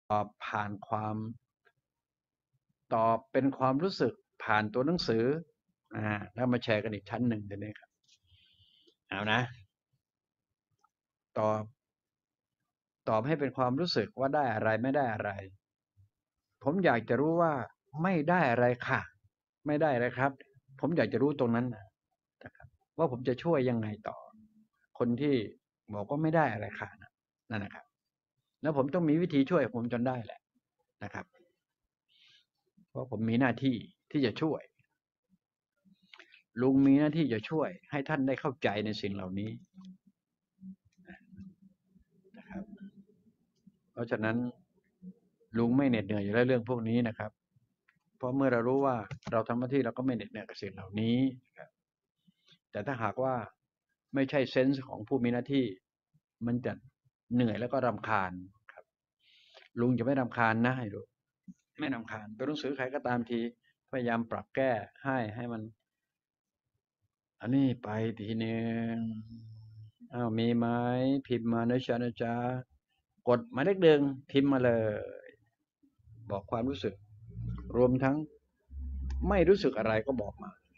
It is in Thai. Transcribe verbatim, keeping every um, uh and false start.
ตอบผ่านความตอบเป็นความรู้สึกผ่านตัวหนังสืออ่าแล้วมาแชร์กันอีกชั้นหนึ่งเดี๋ยวนี้ครับเอานะตอบตอบให้เป็นความรู้สึกว่าได้อะไรไม่ได้อะไรผมอยากจะรู้ว่าไม่ได้อะไรค่ะไม่ได้อะไรครับผมอยากจะรู้ตรงนั้นนะครับว่าผมจะช่วยยังไงต่อคนที่บอกว่าไม่ได้อะไรค่ะนั่นนะครับแล้วผมต้องมีวิธีช่วยผมจนได้แหละนะครับเพราะผมมีหน้าที่ที่จะช่วยลุงมีหน้าที่จะช่วยให้ท่านได้เข้าใจในสิ่งเหล่านี้นะครับเพราะฉะนั้นลุงไม่เหน็ดเหนื่อยอยู่แล้วเรื่องพวกนี้นะครับเพราะเมื่อเรารู้ว่าเราทำหน้าที่เราก็ไม่เหน็ดเหนื่อยกับสิ่งเหล่านี้ครับแต่ถ้าหากว่าไม่ใช่เซนส์ของผู้มีหน้าที่มันจะเหนื่อยแล้วก็รำคาญครับลุงจะไม่รำคาญนะให้ดูไม่รำคาญตัวหนังสือใครก็ตามทีพยายามปรับแก้ให้ให้มันอันนี้ไปทีหนึ่งอ้าวมีไหมพิมพ์มานะจ๊ะนะจ๊ะกดหมายเลขหนึ่งพิมพ์มาเลยบอกความรู้สึกรวมทั้งไม่รู้สึกอะไรก็บอกมา